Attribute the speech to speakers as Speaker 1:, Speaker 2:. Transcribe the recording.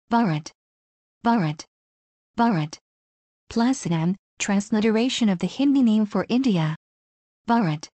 Speaker 1: Bharat, Bharat, Bharat. Plus an transliteration of the Hindi name for India. Bharat.